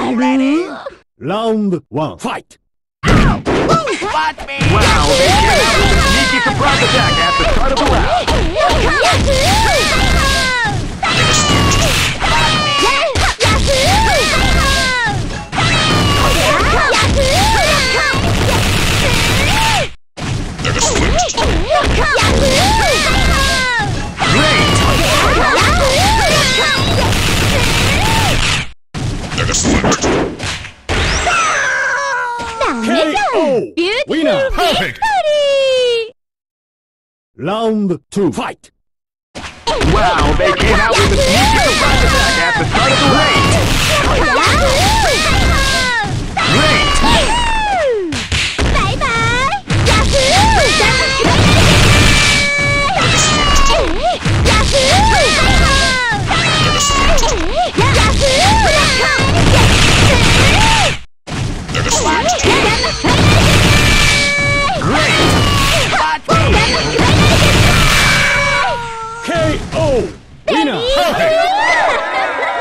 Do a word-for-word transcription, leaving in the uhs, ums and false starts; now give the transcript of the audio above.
Ready? Round one, fight! Spot me! Wow, they came out with a sneaky surprise attack at the start of the round. K O! Winner! Perfect! Round two, fight! Wow, they came out with a sneaky surprise attack at the start of the round. K O! Winner! Perfect!